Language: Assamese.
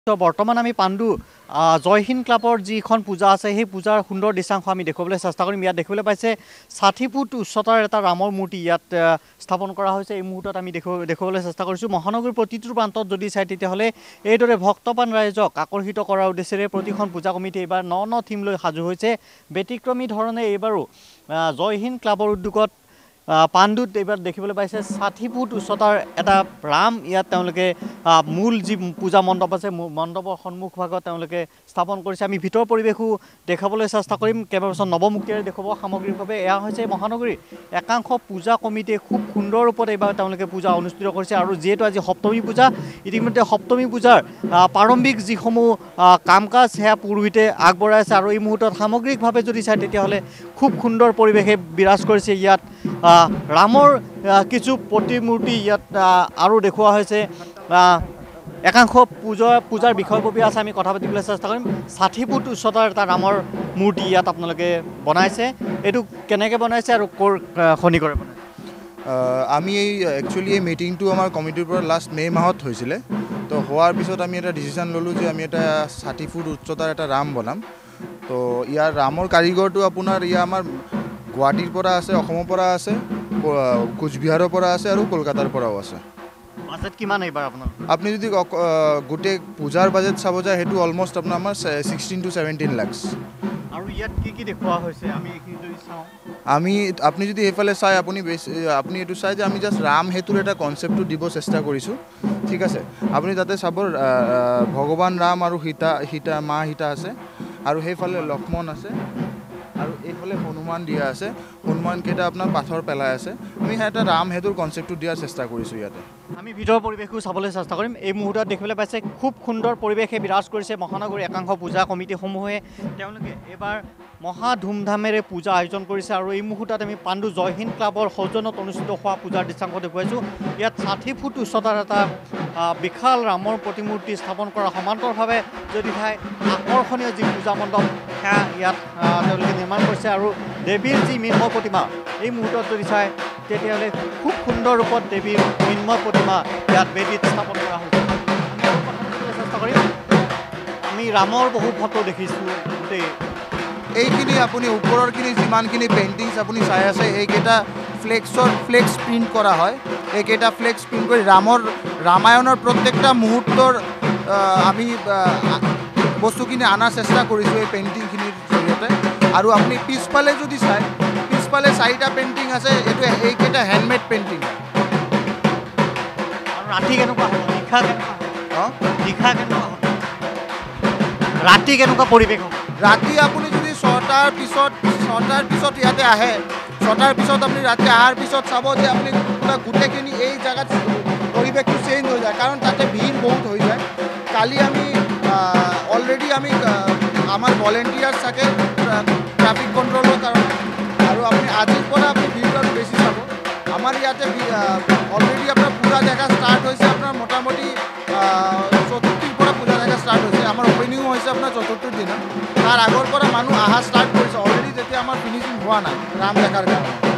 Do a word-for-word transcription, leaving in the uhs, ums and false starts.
তো বৰ্তমান আমি পাণ্ডু জয়হিন্দ ক্লাবৰ যিখন পূজা আছে সেই পূজাৰ সুন্দৰ দৃশ্যাংশ আমি দেখিবলৈ চেষ্টা কৰিম। ইয়াত দেখিবলৈ পাইছে ষাঠি ফুট উচ্চতাৰ এটা ৰামৰ মূৰ্তি ইয়াত স্থাপন কৰা হৈছে। এই মুহূৰ্তত আমি দেখিবলৈ চেষ্টা কৰিছোঁ মহানগৰীৰ প্ৰতিটো প্ৰান্তত যদি চাই তেতিয়াহ'লে এইদৰে ভক্তপ্ৰাণ ৰাইজক আকৰ্ষিত কৰাৰ উদ্দেশ্যেৰে প্ৰতিখন পূজা কমিটি এইবাৰ ন ন থিম লৈ সাজু হৈছে। ব্যতিক্ৰমী ধৰণে এইবাৰো জয়হিন্দ ক্লাবৰ উদ্যোগত পাণ্ডুত এইবাৰ দেখিবলৈ পাইছে ষাঠি ফুট উচ্চতাৰ এটা ৰাম ইয়াত তেওঁলোকে মূল যি পূজা মণ্ডপ আছে মণ্ডপৰ সন্মুখভাগত তেওঁলোকে স্থাপন কৰিছে। আমি ভিতৰ পৰিৱেশো দেখাবলৈ চেষ্টা কৰিম। কেমেৰাপাৰ্চন নৱমুক্তিৰে দেখুৱাব সামগ্ৰিকভাৱে। এয়া হৈছে মহানগৰীৰ একাংশ পূজা কমিটিয়ে খুব সুন্দৰ ৰূপত এইবাৰ তেওঁলোকে পূজা অনুষ্ঠিত কৰিছে। আৰু যিহেতু আজি সপ্তমী পূজা, ইতিমধ্যে সপ্তমী পূজাৰ প্ৰাৰম্ভিক যিসমূহ কাম কাজ সেয়া পুৰোহিতে আগবঢ়াই আছে। আৰু এই মুহূৰ্তত সামগ্ৰিকভাৱে যদি চায় তেতিয়াহ'লে খুব সুন্দৰ পৰিৱেশে বিৰাজ কৰিছে। ইয়াত ৰামৰ কিছু প্ৰতিমূৰ্তি ইয়াত আৰু দেখুওৱা হৈছে। একাংশ পূজা পূজাৰ বিষয়ববীয়া আছে, আমি কথা পাতিবলৈ চেষ্টা কৰিম। ষাঠি ফুট উচ্চতাৰ এটা ৰামৰ মূৰ্তি ইয়াত আপোনালোকে বনাইছে। এইটো কেনেকৈ বনাইছে আৰু ক'ৰ খনি কৰে বনাইছে? আমি এই একচুৱেলি এই মিটিংটো আমাৰ কমিটিৰ পৰা লাষ্ট মে' মাহত হৈছিলে। তো হোৱাৰ পিছত আমি এটা ডিচিশ্যন ল'লোঁ যে আমি এটা ষাঠি ফুট উচ্চতাৰ এটা ৰাম বনাম। তো ইয়াৰ ৰামৰ কাৰিকৰটো আপোনাৰ ইয়াৰ আমাৰ গুৱাহাটীৰ পৰা আছে, অসমৰ পৰা আছে, কোচবিহাৰৰ পৰা আছে আৰু কলকাতাৰ পৰাও আছে। বাজেট কিমান এইবাৰ আপোনাৰ? আপুনি যদি গোটেই পূজাৰ বাজেট চাব যায় সেইটো অলমষ্ট আপোনাৰ আমাৰ ছিক্সটিন টু ছেভেণ্টিন লাখছ। আৰু ইয়াত কি কি দেখুওৱা হৈছে আমি এইখিনি যদি চাওঁ? আমি আপুনি যদি এইফালে চাই আপুনি বেছি আপুনি এইটো চাই যে আমি জাষ্ট ৰাম সেতুৰ এটা কনচেপ্টটো দিব চেষ্টা কৰিছোঁ। ঠিক আছে, আপুনি তাতে চাব ভগৱান ৰাম আৰু সীতা সীতা মা সীতা আছে, আৰু সেইফালে লক্ষ্মণ আছে, আৰু এইফালে হনুমান দিয়া আছে। হনুমানকেইটা আপোনাৰ পাথৰ পেলাই আছে। আমি এটা ৰাম সেতুৰ কনচেপ্টটো দিয়াৰ চেষ্টা কৰিছোঁ ইয়াতে। আমি ভিতৰৰ পৰিৱেশো চাবলৈ চেষ্টা কৰিম। এই মুহূৰ্তত দেখিবলৈ পাইছে খুব সুন্দৰ পৰিৱেশে বিৰাজ কৰিছে মহানগৰীৰ একাংশ পূজা কমিটিসমূহে। তেওঁলোকে এইবাৰ মহা ধুমধামেৰে পূজা আয়োজন কৰিছে। আৰু এই মুহূৰ্তত আমি পাণ্ডু জয়হিন্দ ক্লাবৰ সৌজন্যত অনুষ্ঠিত হোৱা পূজাৰ দৃশ্যাংশ দেখুৱাইছোঁ। ইয়াত ষাঠি ফুট উচ্চতাৰ এটা বিশাল ৰামৰ প্ৰতিমূৰ্তি স্থাপন কৰা সমান্তৰভাৱে যদি ঠাই আকৰ্ষণীয় যি পূজা মণ্ডপ সেয়া ইয়াত তেওঁলোকে নিৰ্মাণ কৰিছে। আৰু দেৱীৰ যি মৃন্ময় প্ৰতিমা এই মুহূৰ্তত যদি চায় তেতিয়াহ'লে খুব সুন্দৰ ৰূপত দেৱীৰ মৃন্ময় প্ৰতিমা ইয়াত বেদীত স্থাপন কৰা হৈছে। চেষ্টা কৰিম। আমি ৰামৰ বহু ফটো দেখিছোঁ। গোটেই এইখিনি আপুনি ওপৰৰখিনি যিমানখিনি পেইণ্টিংছ আপুনি চাই আছে এইকেইটা ফ্লেক্সৰ ফ্লেক্স প্ৰিণ্ট কৰা হয়। এইকেইটা ফ্লেক্স প্ৰিণ্ট কৰি ৰামৰ ৰামায়ণৰ প্ৰত্যেকটা মুহূৰ্তৰ আমি বস্তুখিনি অনাৰ চেষ্টা কৰিছোঁ এই পেইণ্টিংখিনিৰ জৰিয়তে। আৰু আপুনি পিছফালে যদি চায় পিছফালে চাৰিটা পেইণ্টিং আছে, এইটো এইকেইটা হেণ্ডমেড পেইণ্টিং। ৰাতি কেনেকুৱা হ'ব? নিশা কেনেকুৱা হ'ব? নিশা কেনেকুৱা হ'ব? ৰাতি কেনেকুৱা পৰিৱেশ হ'ব? ৰাতি আপুনি যদি ছটাৰ পিছত ছটাৰ পিছত ইয়াতে আহে, ছটাৰ পিছত আপুনি ৰাতি অহাৰ পিছত চাব যে আপুনি পুৰা গোটেইখিনি এই জেগাত পৰিৱেশটো চেঞ্জ হৈ যায়, কাৰণ তাতে ভিৰ বহুত হৈ যায়। কালি আমি অলৰেডি আমি আমাৰ ভলেণ্টিয়াৰ্ছ থাকে ট্ৰাফিক কণ্ট্ৰলৰ কাৰণে, আৰু আপুনি আজিৰ পৰা আপুনি ভিৰটো আৰু বেছি চাব। আমাৰ ইয়াতে অলৰেডি আপোনাৰ পূজা দেখা ষ্টাৰ্ট হৈছে। আপোনাৰ মোটামুটি চতুৰ্থীৰ পৰা পূজা দেখা ষ্টাৰ্ট হৈছে। আমাৰ অপেনিঙো হৈছে আপোনাৰ চতুৰ্থীৰ দিনা। তাৰ আগৰ পৰা মানুহ অহা ষ্টাৰ্ট কৰিছে অলৰেডি, যেতিয়া আমাৰ ফিনিচিং হোৱা নাই ৰাম দেখাৰ কাৰণে।